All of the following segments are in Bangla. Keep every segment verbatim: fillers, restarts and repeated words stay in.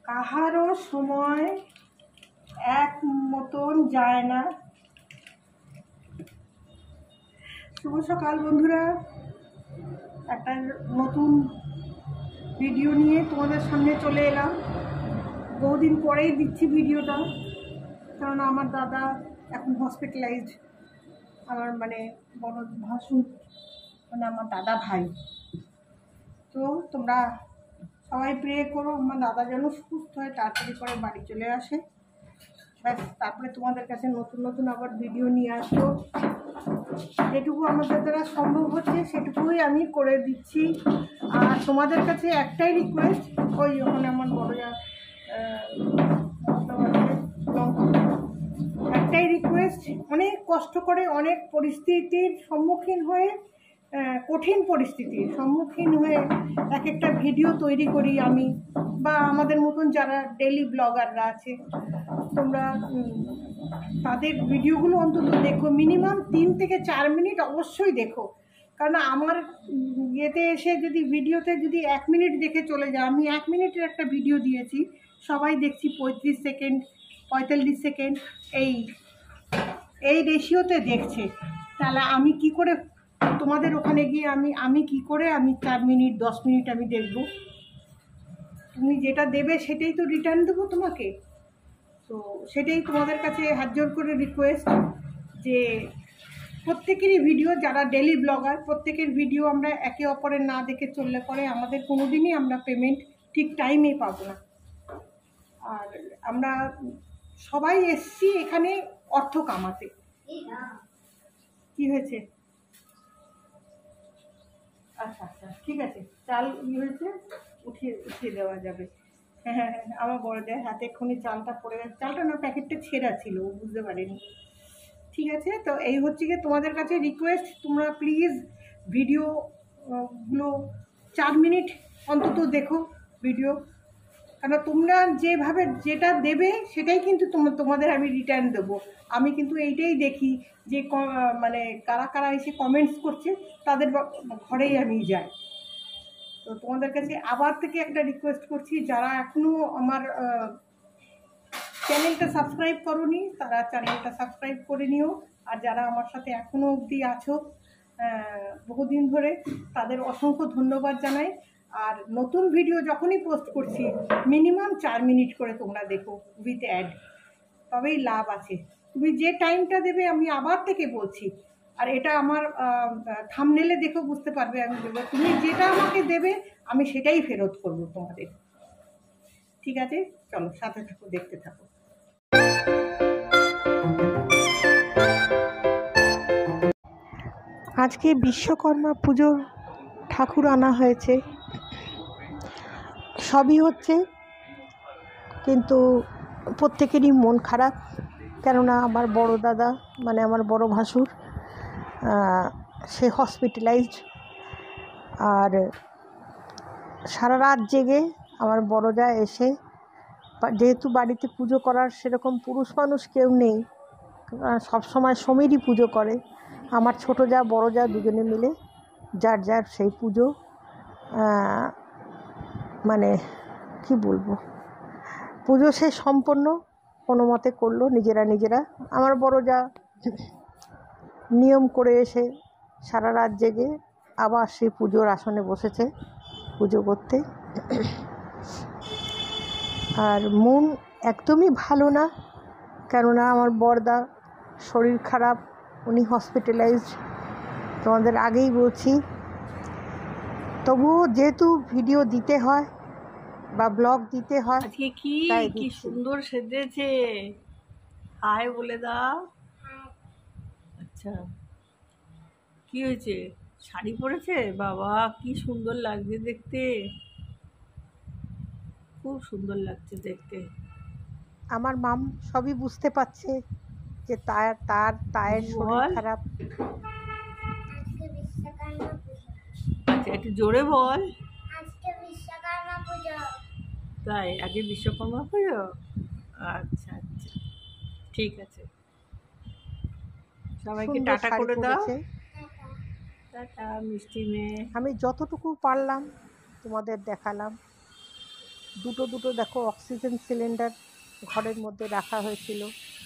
কাহারও সময় এক মতন যায় না। শুভ সকাল বন্ধুরা, একটা নতুন ভিডিও নিয়ে তোমাদের সামনে চলে এলাম। বহুদিন পরেই দিচ্ছি ভিডিওটা, কারণ আমার দাদা এখন হসপিটালাইজড। আমার মানে বড় ভাসুর মানে আমার দাদা ভাই। তো তোমরা সবাই প্রে করো আমার দাদা যেন সুস্থ হয়, তাড়াতাড়ি করে বাড়ি চলে আসে। ব্যাস, তারপরে তোমাদের কাছে নতুন নতুন আবার ভিডিও নিয়ে আসবো। যেটুকু আমাদের দ্বারা সম্ভব হচ্ছে সেটুকুই আমি করে দিচ্ছি। আর তোমাদের কাছে একটাই রিকোয়েস্ট, ওই ওখানে আমার বড় যা একটাই রিকোয়েস্ট, অনেক কষ্ট করে অনেক পরিস্থিতির সম্মুখীন হয়ে, কঠিন পরিস্থিতির সম্মুখীন হয়ে এক একটা ভিডিও তৈরি করি আমি, বা আমাদের মতন যারা ডেলি ব্লগাররা আছে, তোমরা তাদের ভিডিওগুলো অন্তত দেখো। মিনিমাম তিন থেকে চার মিনিট অবশ্যই দেখো, কারণ আমার ইয়েতে এসে যদি ভিডিওতে যদি এক মিনিট দেখে চলে যায়, আমি এক মিনিটের একটা ভিডিও দিয়েছি, সবাই দেখছি পঁয়ত্রিশ সেকেন্ড পঁয়তাল্লিশ সেকেন্ড এই এই রেশিওতে দেখছে। তাহলে আমি কি করে তোমাদের ওখানে গিয়ে আমি আমি কি করে আমি চার মিনিট দশ মিনিট আমি দেখব? তুমি যেটা দেবে সেটাই তো রিটার্ন দেবো তোমাকে। তো সেটাই তোমাদের কাছে হাত জোর করে রিকোয়েস্ট, যে প্রত্যেকেরই ভিডিও, যারা ডেলি ব্লগার প্রত্যেকের ভিডিও আমরা একে অপরের না দেখে চললে পরে আমাদের কোনো দিনই আমরা পেমেন্ট ঠিক টাইমে পাবো না। আর আমরা সবাই এসছি এখানে অর্থ কামাতে। কি হয়েছে? আচ্ছা আচ্ছা ঠিক আছে, চাল ই হয়েছে, উঠিয়ে উঠিয়ে দেওয়া যাবে। হ্যাঁ হ্যাঁ হ্যাঁ, আমার বড় দেয় হাতে এক্ষুনি চালটা পড়ে গেছে। চালটা না, প্যাকেটটা ছেঁড়া ছিল, ও বুঝতে পারিনি। ঠিক আছে, তো এই হচ্ছে গিয়ে তোমাদের কাছে রিকোয়েস্ট, তোমরা প্লিজ ভিডিওগুলো চার মিনিট অন্তত দেখো ভিডিও, কারণ তোমরা যেভাবে যেটা দেবে সেটাই কিন্তু তোমাদের আমি রিটার্ন দেবো। আমি কিন্তু এইটাই দেখি যে মানে কারা কারা এসে কমেন্টস করছে, তাদের ঘরেই আমি যাই। তো তোমাদের কাছে আবার থেকে একটা রিকোয়েস্ট করছি, যারা এখনও আমার চ্যানেলটা সাবস্ক্রাইব করোনি তারা চ্যানেলটা সাবস্ক্রাইব করে নিও। আর যারা আমার সাথে এখনও অবধি আছো বহুদিন ধরে, তাদের অসংখ্য ধন্যবাদ জানাই। আর নতুন ভিডিও যখনই পোস্ট করছি মিনিমাম চার মিনিট করে তোমরা দেখো উইথ অ্যাড, তবেই লাভ আছে। তুমি যে টাইমটা দেবে, আমি আবার থেকে বলছি, আর এটা আমার থাম্বনেলে দেখো বুঝতে পারবে আমি দেবো। তুমি যেটা আমাকে দেবে আমি সেটাই ফেরত করব তোমাদের। ঠিক আছে, চলো সাথে থাকো, দেখতে থাকো। আজকে বিশ্বকর্মা পুজোর ঠাকুর আনা হয়েছে, সবই হচ্ছে, কিন্তু প্রত্যেকেরই মন খারাপ। কেননা আমার বড় দাদা মানে আমার বড় ভাসুর সে হসপিটালাইজড। আর সারা রাত জেগে আমার বড় যা এসে, যেহেতু বাড়িতে পুজো করার সেরকম পুরুষ মানুষ কেউ নেই, সবসময় সমীরই পুজো করে, আমার ছোটো যা বড় যা দুজনে মিলে যার যার সেই পুজো মানে কি বলবো, পুজো সে সম্পন্ন কোনো মতে করলো নিজেরা নিজেরা। আমার বড় যা নিয়ম করে এসে সারা রাত জেগে আবার সেই পুজোর আসনে বসেছে পুজো করতে। আর মন একদমই ভালো না, কেননা আমার বড়দা শরীর খারাপ, উনি হসপিটালাইজড, তোমাদের আগেই বলছি। তবুও যেহেতু ভিডিও দিতে হয় বা ব্লগ দিতে হয়। আজকে কি কি সুন্দর সেজেছে, হাই বলে দাও। আচ্ছা, কি হয়েছে? শাড়ি পরেছে? বাবা কি সুন্দর লাগছে দেখতে, খুব সুন্দর লাগছে দেখতে। আমার মাম সবই বুঝতে পারছে যে তার তার তায়ের শরীর খারাপ। আচ্ছা একটু জোরে বল। আজকে বিশ্বকর্মা পুজো। তাই, আজকে বিশ্বকর্মা পুজো? আচ্ছা আচ্ছা ঠিক আছে, সবাইকে টাটা করে দাও। টাটা মিষ্টি মেয়ে। আমি যতটুকু পারলাম তোমাদের দেখালাম। দুটো দুটো দেখো অক্সিজেন সিলিন্ডার ঘরের মধ্যে রাখা হয়েছিল।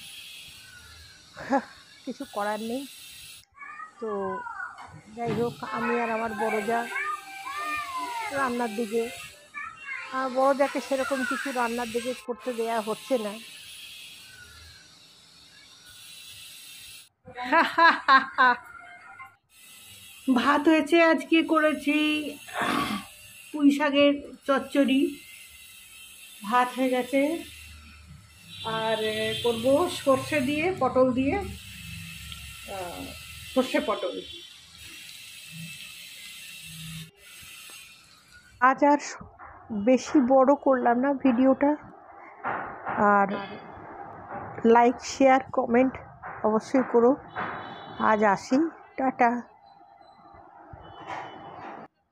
কিছু করার নেই। তো যাই হোক, আমি আর আমার বড় যা রান্নার দিকে, আমার বড় যাকে সেরকম কিছু রান্নার দিকে করতে দেয়া হচ্ছে না। ভাত হয়েছে, আজকে করেছি পুঁই শাকের চচ্চড়ি, ভাত হয়ে গেছে। আর করব সর্ষে দিয়ে পটল দিয়ে, সর্ষে পটল। আজ আর বেশি বড় করলাম না ভিডিওটা। আর লাইক শেয়ার কমেন্ট অবশ্যই করো। আজ আসি, টাটা।